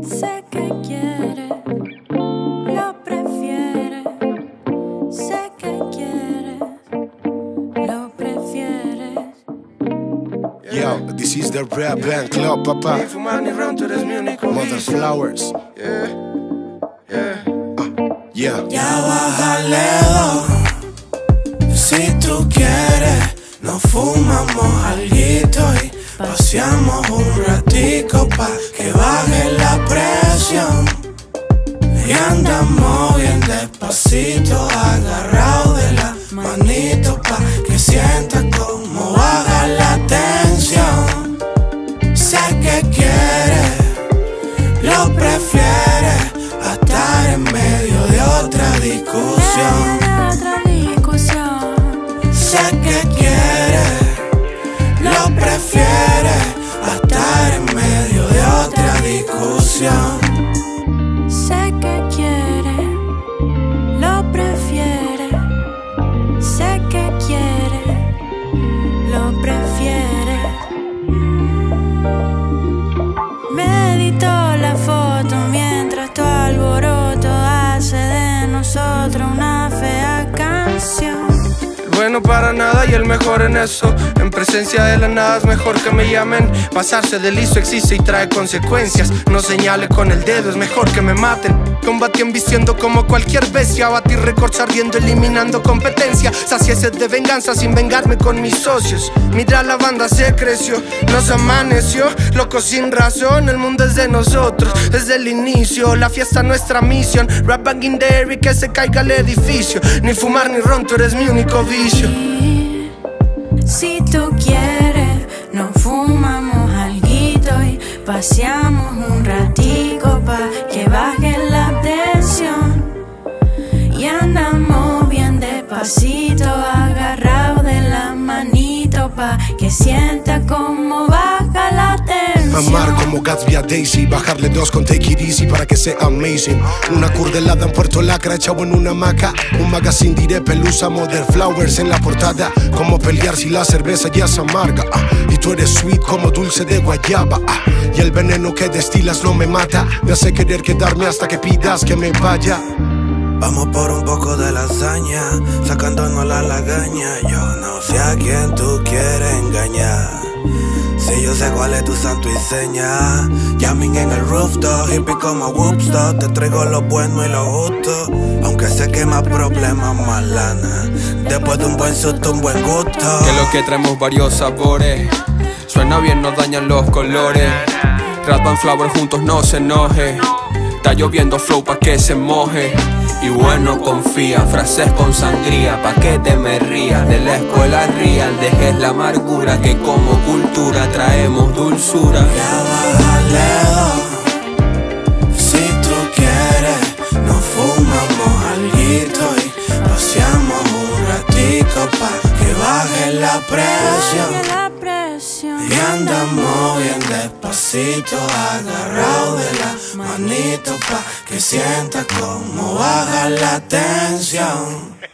Sé que quieres, lo prefieres. Sé que quieres, lo prefieres. Yo, this is the Rap Band Club, papá. Ni fumar ni ron, tú eres mi único Mother vicio. Flowers. Yeah. Ya bájale dos. Si tú quieres, nos fumamos alguito y paseamos un ratico pa' que baje la presión. Y andamos bien despacito, agarrado de la manito pa' que sientas como baja la tensión. Sé que quieres, lo prefieres, a estar en medio de otra discusión. Sé que quieres, lo prefieres, a estar en medio de otra discusión. Sé que quieres, lo prefieres. Sé que quieres, lo prefieres. Medito la foto mientras tu alboroto hace de nosotros una fea canción. Bueno para nada y el mejor en eso. En presencia de la nada es mejor que me llamen. Pasarse de liso existe y trae consecuencias. No señale con el dedo, es mejor que me maten. Combatí vistiendo como cualquier bestia. Batir récords ardiendo, eliminando competencia. Sacié sed de venganza sin vengarme con mis socios. Mira, la banda se creció, nos amaneció. Locos sin razón, el mundo es de nosotros. Desde el inicio, la fiesta nuestra misión. Rap banging there y que se caiga el edificio. Ni fumar ni ron, tú eres mi único vicio. Si tú quieres, nos fumamos alguito y paseamos un ratico pa' que baje la tensión. Y andamos bien despacito, agarrado de la manito pa' que sienta como baja la tensión. Mamar como Gatsby a Daisy, bajarle dos con Take It Easy para que sea amazing. Una curdelada en Puerto Lacra, echado en una hamaca. Un magazine diré pelusa, Mother Flowers en la portada. Como pelear si la cerveza ya es amarga, y tú eres sweet como dulce de guayaba, y el veneno que destilas no me mata. Me hace querer quedarme hasta que pidas que me vaya. Vamos por un poco de lasaña, sacándonos la lagaña. Yo no sé a quién tú quieres engañar. Si yo sé cuál es tu santo y seña. Jamming en el rooftop, hippie como Woodstock. Te traigo lo bueno y lo justo, aunque sé que más problemas, más lana. Después de un buen susto, un buen gusto. Que lo que traemos varios sabores. Suena bien, nos dañan los colores. Rap and Flower juntos no se enoje. Está lloviendo flow pa' que se moje. Y bueno, confía, frases con sangría, pa' que te me rías. De la escuela real, dejes la amargura, que como cultura traemos dulzura. Ya bájale dos. Si tú quieres, nos fumamos alguito y paseamos un ratico pa' que baje la presión. Y andamos bien despacito, agarrado de la manito pa' que sienta como baja la tensión.